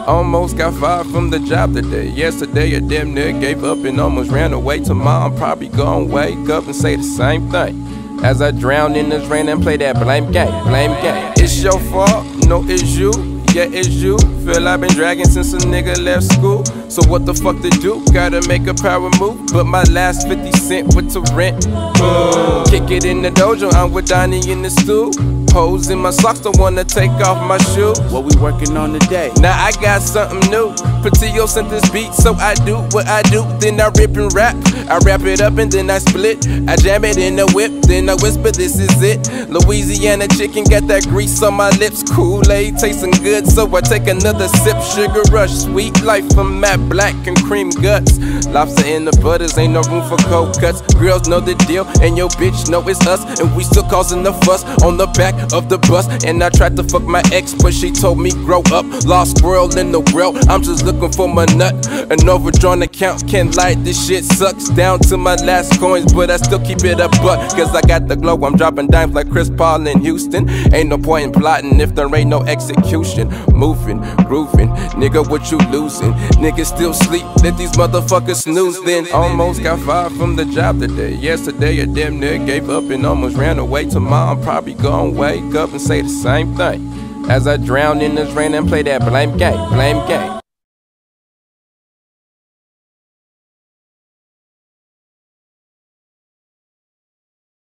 Almost got fired from the job today. Yesterday I damn near gave up and almost ran away. Tomorrow I'm probably gonna wake up and say the same thing as I drown in this rain and play that blame game, blame game. It's your fault, no it's you, yeah it's you. Feel I've been dragging since a nigga left school. So what the fuck to do? Gotta make a power move. But my last 50 cent went to rent. Kick it in the dojo, I'm with Donnie in the stool. Holes in my socks, don't wanna take off my shoes. What we working on today? Now I got something new. Patillo sent this beat, so I do what I do. Then I rip and rap. I wrap it up and then I split. I jam it in the whip, then I whisper, this is it. Louisiana chicken got that grease on my lips. Kool-Aid tasting good, so I take another sip. Sugar rush, sweet life from Matt Black and cream guts. Lobster in the butters, ain't no room for cold cuts. Girls know the deal, and your bitch know it's us. And we still causing the fuss on the back of the bus. And I tried to fuck my ex, but she told me grow up. Lost squirrel in the world, I'm just looking for my nut. An overdrawn account, can't lie, this shit sucks. Down to my last coins, but I still keep it a buck. Cause I got the glow, I'm dropping dimes like Chris Paul in Houston. Ain't no point in plotting if there ain't no execution. Moving, grooving, nigga what you losing? Niggas still sleep, let these motherfuckers snooze then. Almost got fired from the job today. Yesterday I damn near gave up and almost ran away. Tomorrow I'm probably gonna wake up and say the same thing as I drown in this rain and play that blame game, blame game.